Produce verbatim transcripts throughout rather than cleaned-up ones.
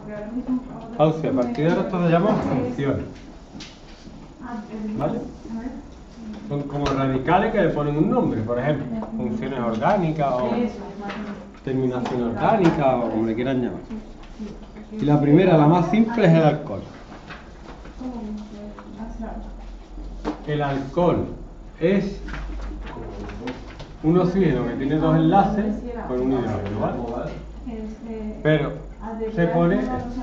Auxi, a partir de ahora esto se llama funciones. ¿Vale? Son como radicales que le ponen un nombre, por ejemplo, funciones orgánicas o terminación orgánica o como le quieran llamar. Y la primera, la más simple, es el alcohol. El alcohol es un oxígeno que tiene dos enlaces con un hidrógeno, ¿vale? Pero se pone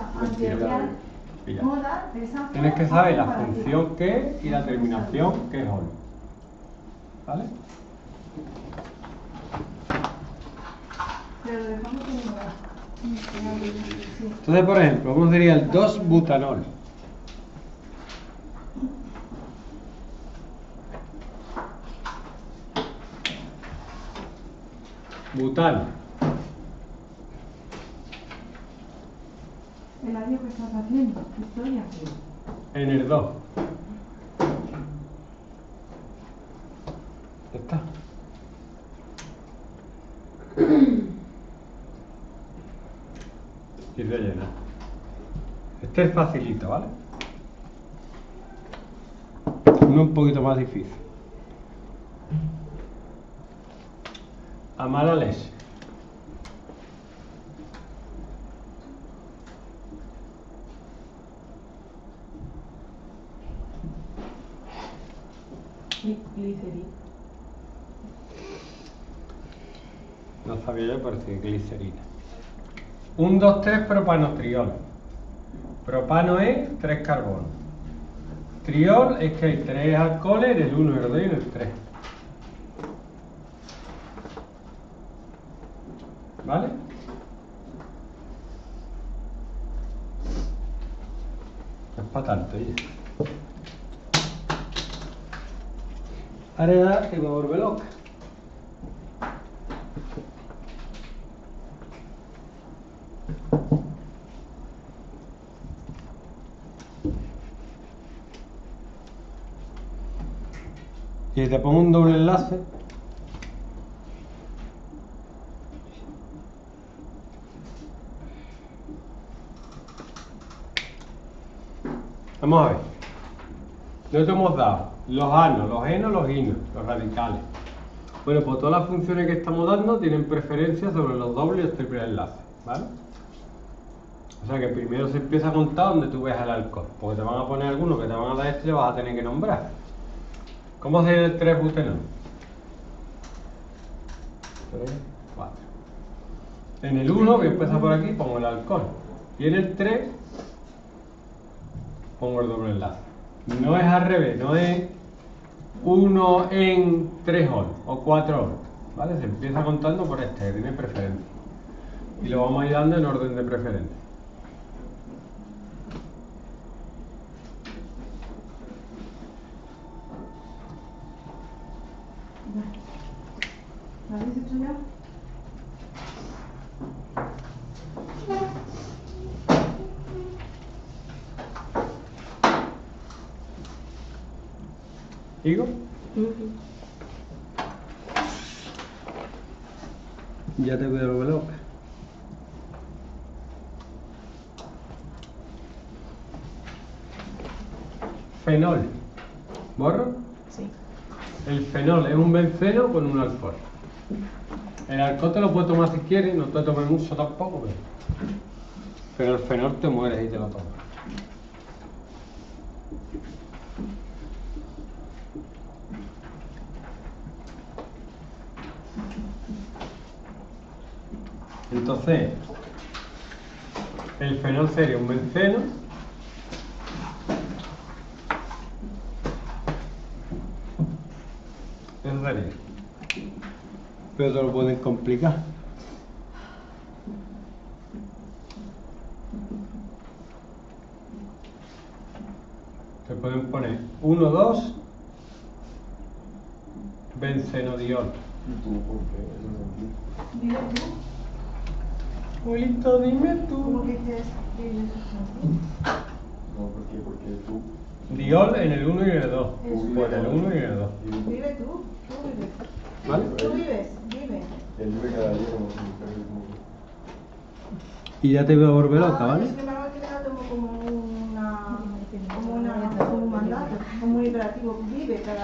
y ya. Tienes que saber la función que es y la terminación que es ol. ¿Vale? Entonces, por ejemplo, ¿cómo sería el dos butanol? Butano. El año que estás haciendo, ¿qué estoy haciendo? En el dos. Ya está. Y rellena. Este es facilito, ¿vale? Uno un poquito más difícil. Amar a leche. Glicerina. No sabía yo, pero sí, glicerina. un, dos, tres, propanotriol. Propano es tres carbonos. Triol es que hay tres alcoholes en el uno, el dos y en el tres. ¿Vale? Es para tanto, ya. Ahora ya te va a volver loca. Y te pongo un doble enlace. Vamos a ver. No te hemos dado los anos, los enos, los inos, los radicales. Bueno, pues todas las funciones que estamos dando tienen preferencia sobre los dobles y los triples enlaces, ¿vale? O sea que primero se empieza a contar donde tú ves el alcohol, porque te van a poner algunos que te van a dar este y le vas a tener que nombrar. ¿Cómo sería el tres butenol? tres, cuatro. En el uno, voy a empezar por aquí, pongo el alcohol. Y en el tres, pongo el doble enlace. No es al revés, no es uno en tres ol o cuatro ol, ¿vale? Se empieza contando por este, que tiene preferencia. Y lo vamos a ir dando en orden de preferencia. ¿Lo habéis hecho ya? ¿Digo? Uh-huh. Ya te voy a volver loca. Fenol. ¿Borro? Sí. El fenol es un benceno con un alcohol. El alcohol te lo puedes tomar si quieres, no te tomes mucho tampoco, pero, pero el fenol te mueres y te lo tomas. Entonces, el fenol sería un benceno eso sería. Pero te lo pueden complicar. Te pueden poner uno dos bencenodiol. Dime tú. Abuelito, dime ¿Cómo tú. que dices? Dime tú. No, ¿por qué? Porque tú. Diol en el uno y en el dos. Eso. Pues en el uno y en el dos. Vive tú. Tú vives. ¿Vale? Tú vives. Vive. Él vive cada día como si fuera el mundo. Y ya te voy a volver loca, Ah, ¿vale? es que me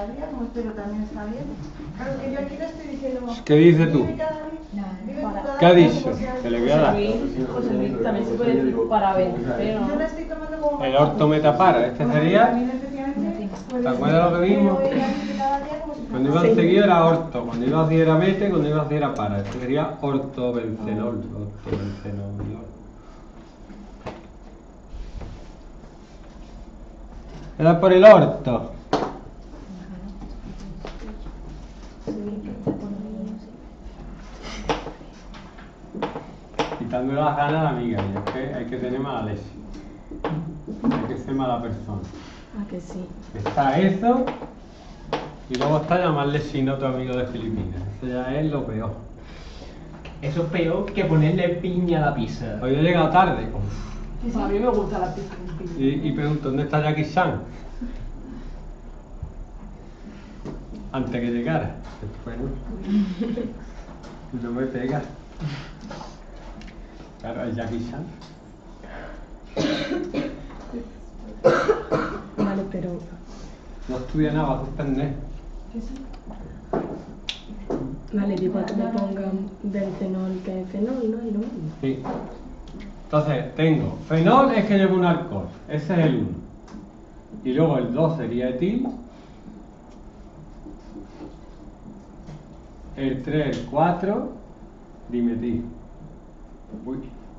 cada día, como espero también está bien. Claro que yo aquí le estoy diciendo... ¿Qué dices tú? Vive cada día, vive tú cada ¿Qué ha día dicho? como si Que le voy a dar. José Luis también se puede decir para vencer, Yo ¿no? la estoy tomando como... El orto metapara, este sería... También, efectivamente, pues, ¿Te acuerdas lo que vimos? pero ella vive cada día como si Cuando iba fuera- seguido era orto, cuando iba así era mete, cuando iba así era para. Este sería ortobencenol. Ortobencenol. Era por el orto. Quitándole las ganas a la amiga, y es que hay que tener mala leche. Hay que ser mala persona. Ah, que sí. Está eso, y luego está llamarle chino a tu amigo de Filipinas. Eso ya es lo peor. Eso es peor que ponerle piña a la pizza. Hoy he llegado tarde. Uf. A mí me gusta la pizza con piña. Y, y pregunto, ¿dónde está Jackie Chan? Antes que llegara. Bueno, no me pega. Claro, es Jackie Chan. Vale, pero... No estudia nada, va a suspender. Vale, tipo que me pongan bencenol que fenol, ¿no? Es lo mismo. Sí. Entonces, tengo fenol es que lleva un alcohol. Ese es el uno. Y luego el dos sería etil. El tres, el cuatro, dimetil. Uy.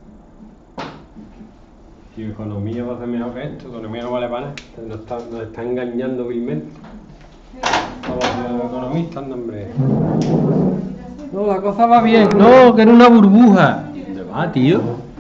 Y economía va a ser mejor que esto. Economía no vale para nada. Nos está, nos está engañando vilmente. Todos los economistas, no, hombre. No, la cosa va bien. No, que era una burbuja. ¿Dónde va, tío?